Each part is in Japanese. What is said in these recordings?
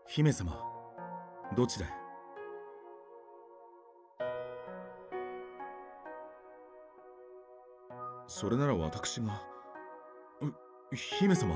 姫様、どちらへ？それなら私が。姫様。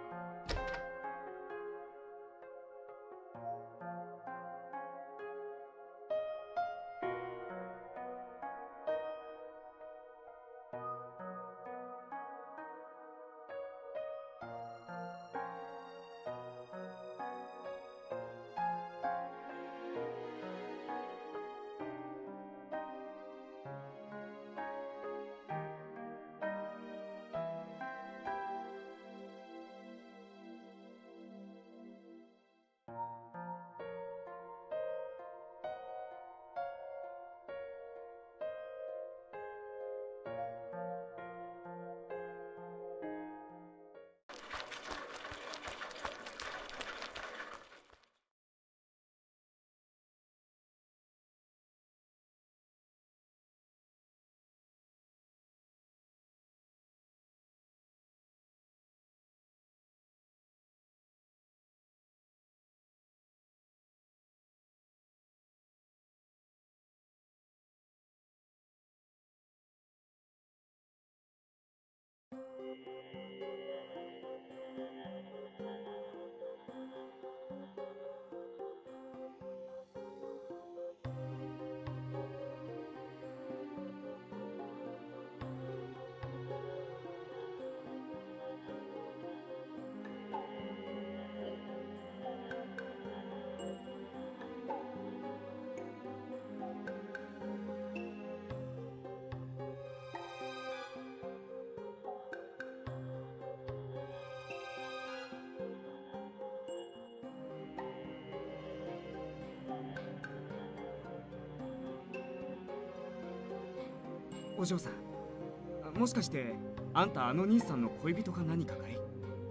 お嬢さん、もしかしてあんたあの兄さんの恋人か何かかい？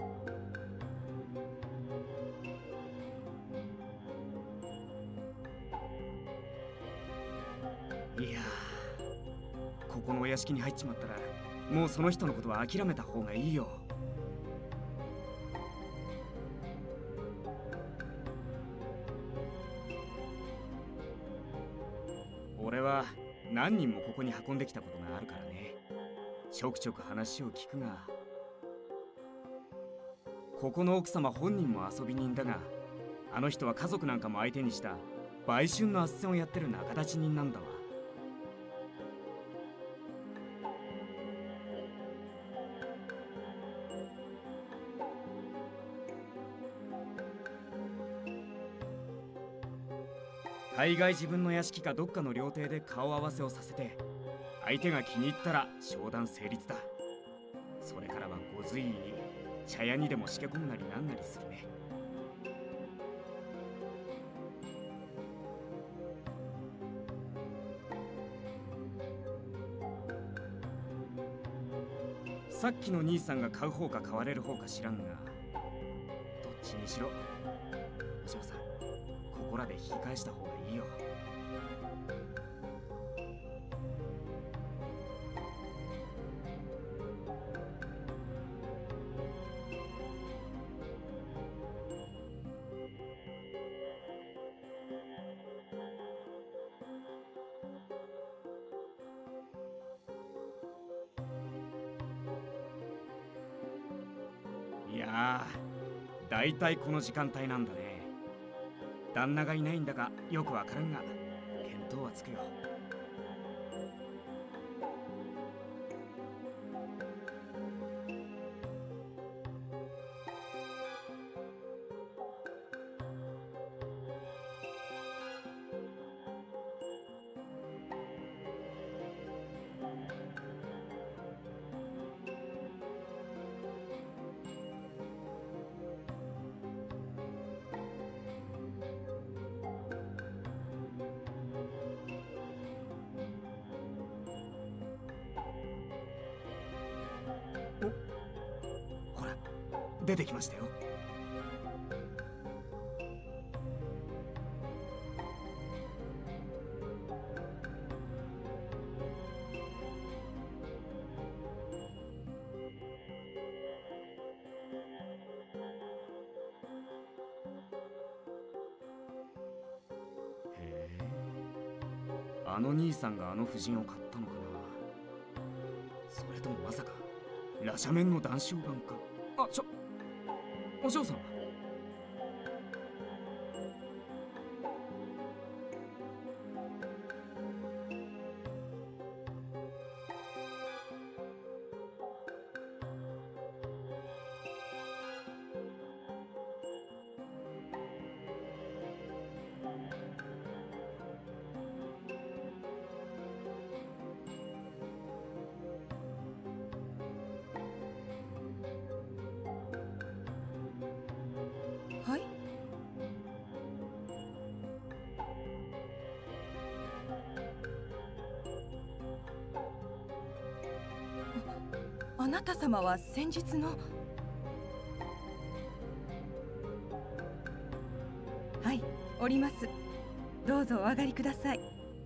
いやー、ここのお屋敷に入っちまったらもうその人のことは諦めた方がいいよ。俺は何人もここに運んできたことがあるからね。ちょくちょく話を聞くが、ここの奥様本人も遊び人だが、あの人は家族なんかも相手にした売春の斡旋をやってる仲立ち人なんだわ。大概自分の屋敷かどっかの料亭で顔合わせをさせて、相手が気に入ったら商談成立だ。それからはご随意に茶屋にでもしけ込むなりなんなりするね。さっきの兄さんが買う方か買われる方か知らんが、どっちにしろお嬢さん、ここらで引き返した方がいいよ。いやー、だいたいこの時間帯なんだね。旦那がいないんだかよくわからんが、見当はつくよ。ほら、出てきましたよ。 あの兄さんがあの夫人を買ったのかな。それともまさか羅斜面の談笑版か。お嬢さん。 はい。あなた様は先日の。はい、おります。どうぞお上がりください。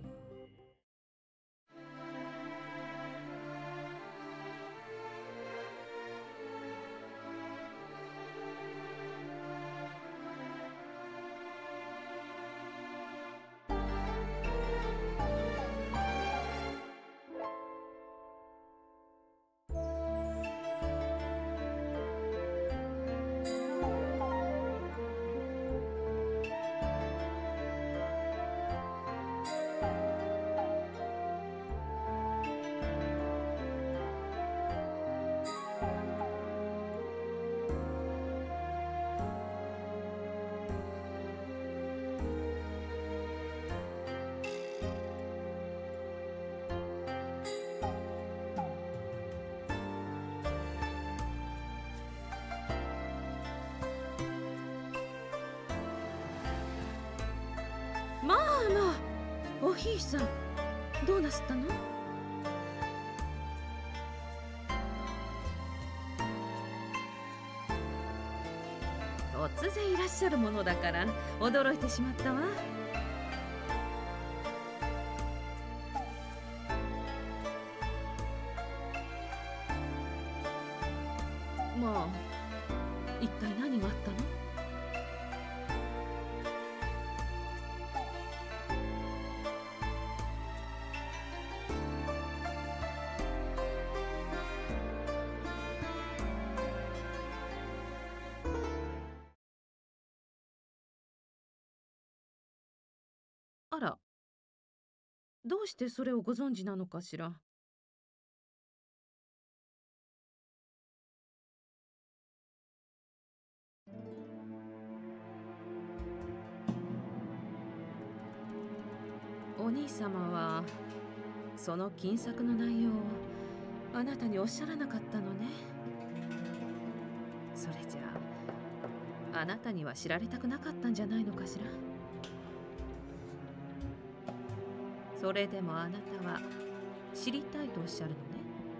まあまあ、おひいさん、どうなすったの？突然いらっしゃるものだから驚いてしまったわ。まあ、一体何があったの？あら、どうしてそれをご存知なのかしら。お兄様はその金策の内容をあなたにおっしゃらなかったのね。それじゃあ、あなたには知られたくなかったんじゃないのかしら。それでもあなたは知りたいとおっしゃるのね。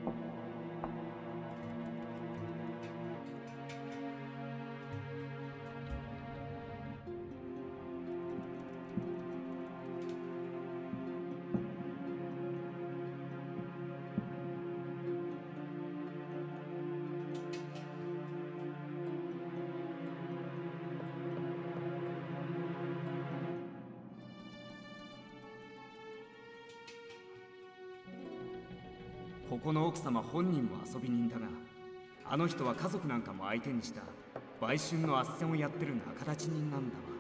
ここの奥様本人も遊び人だが、あの人は家族なんかも相手にした売春の斡旋をやってる仲立ち人なんだわ。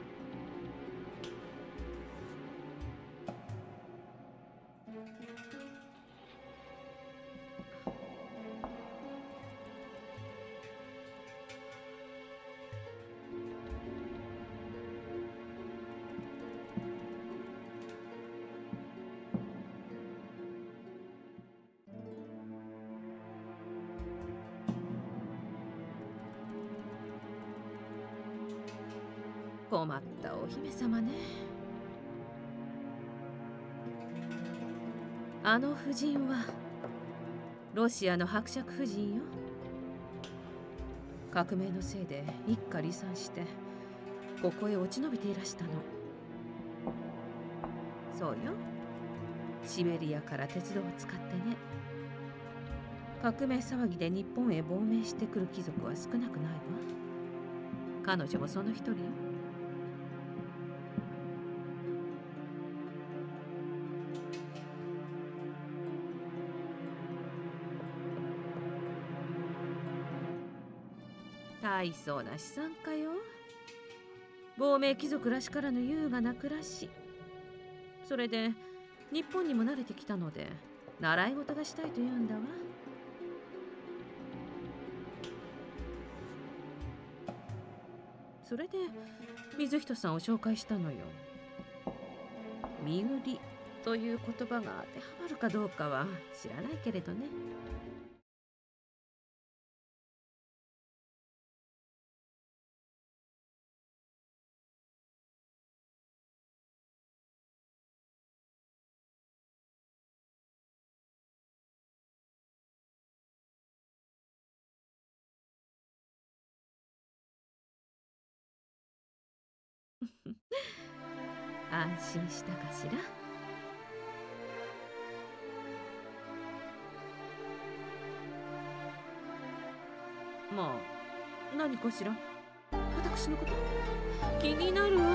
困ったお姫様ね。あの夫人はロシアの伯爵夫人よ。革命のせいで一家離散してここへ落ち延びていらしたの。そうよ、シベリアから鉄道を使ってね。革命騒ぎで日本へ亡命してくる貴族は少なくないわ。彼女もその一人よ。 大層な資産家よ。亡命貴族らしからぬ優雅な暮らし。それで日本にも慣れてきたので習い事がしたいと言うんだわ。それで水人さんを紹介したのよ。身売りという言葉が当てはまるかどうかは知らないけれどね。安心したかしら。まあ何かしら。私のこと気になるわ。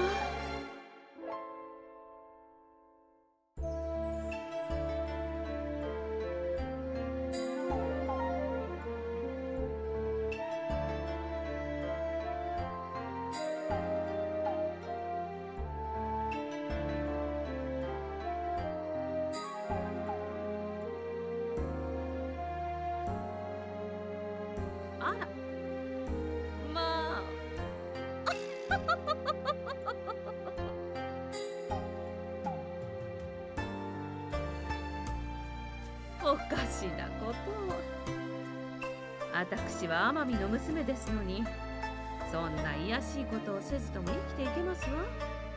あら、まあおかしなことを。私は天海の娘ですのに、そんな卑しいことをせずとも生きていけますわ。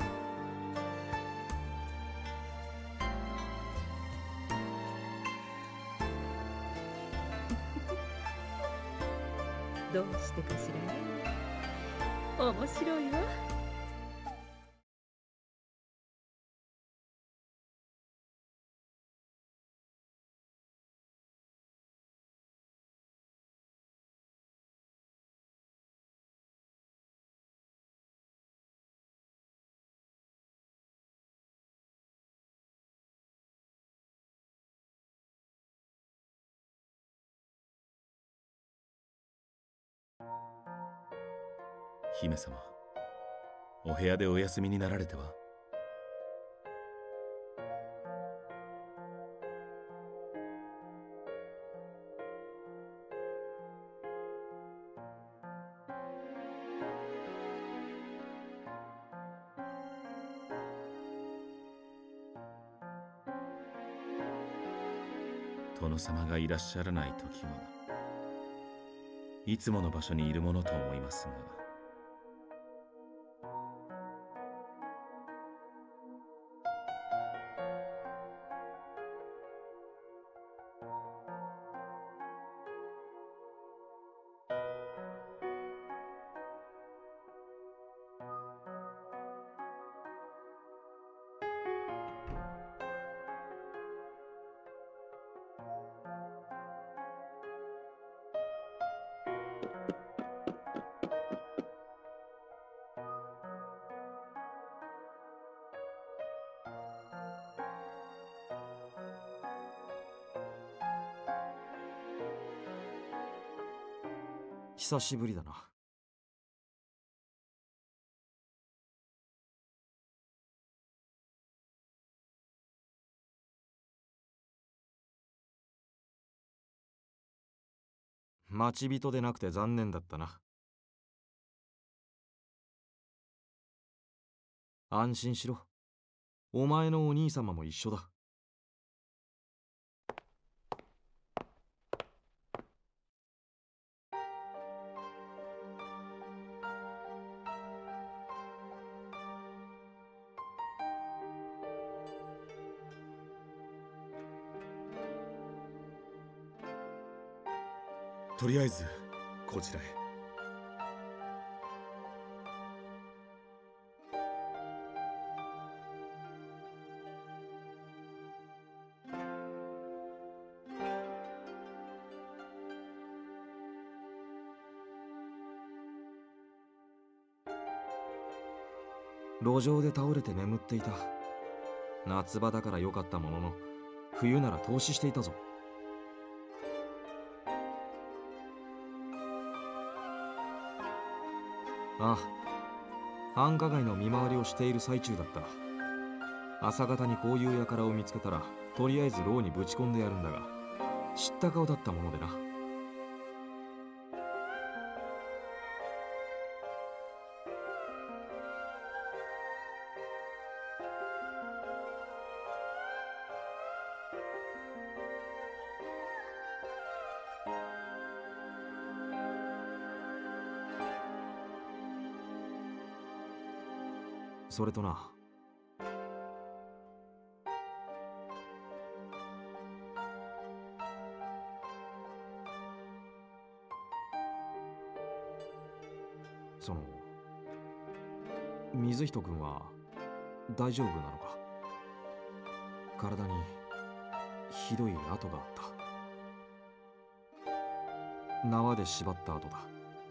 どうしてかしらね。面白いわ。 姫様、お部屋でお休みになられては。殿様がいらっしゃらないときはいつもの場所にいるものと思いますが。 久しぶりだな。待ち人でなくて残念だったな。安心しろ。お前のお兄様も一緒だ。 とりあえずこちらへ。 路上で倒れて眠っていた。夏場だから良かったものの、冬なら凍死していたぞ。 ああ、繁華街の見回りをしている最中だった。朝方にこういう輩を見つけたら、とりあえず牢にぶち込んでやるんだが、知った顔だったものでな。それとな、その水人君は大丈夫なのか？体にひどい跡があった。縄で縛った跡だ。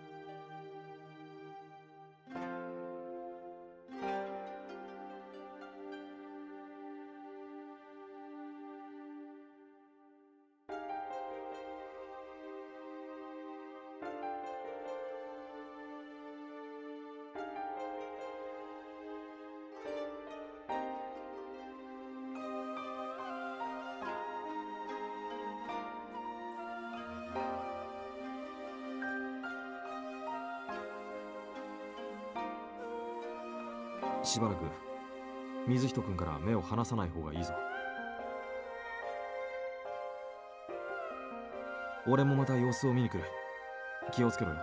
しばらく水人君から目を離さない方がいいぞ。俺もまた様子を見に来る。気をつけろよ。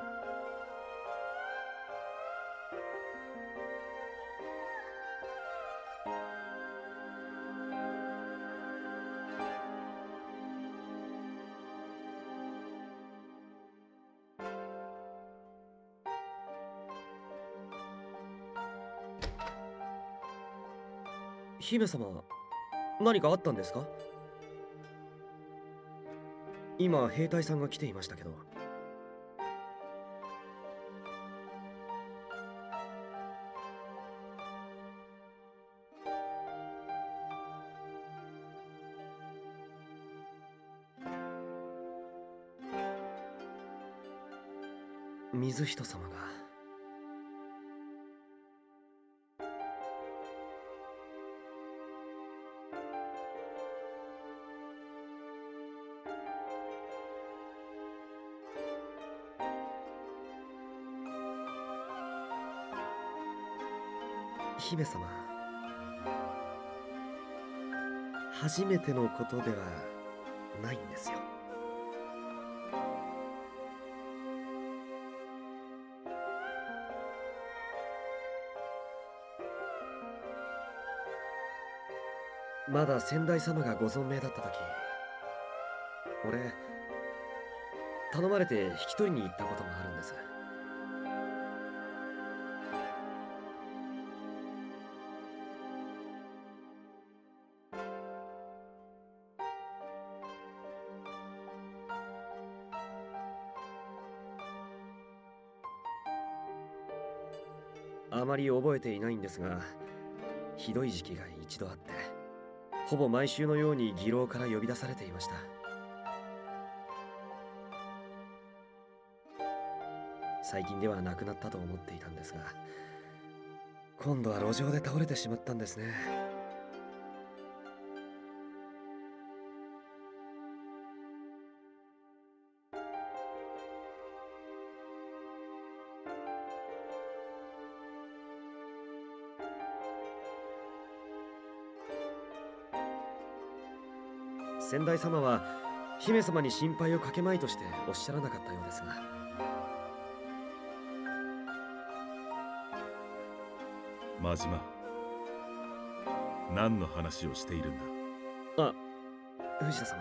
姫様、何かあったんですか？今兵隊さんが来ていましたけど。水人様が。姫様、初めてのことではないんですよ。まだ先代様がご存命だった時、俺頼まれて引き取りに行ったこともあるんです。あまり覚えていないんですが、ひどい時期が一度あって、ほぼ毎週のように義郎から呼び出されていました。最近では亡くなったと思っていたんですが、今度は路上で倒れてしまったんですね。先代様は姫様に心配をかけまいとしておっしゃらなかったようですが。 真島、何の話をしているんだ？ あ、藤田様。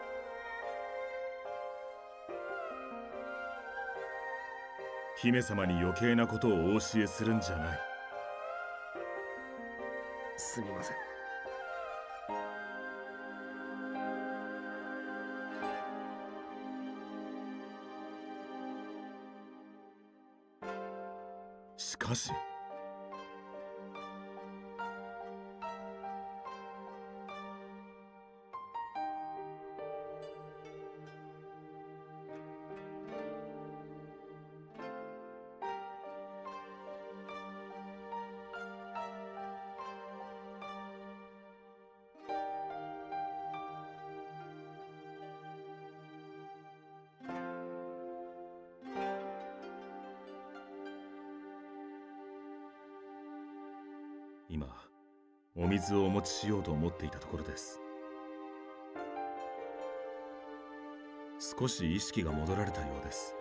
姫様に余計なことをお教えするんじゃない。 すみません。 しかし、 今お水をお持ちしようと思っていたところです。少し意識が戻られたようです。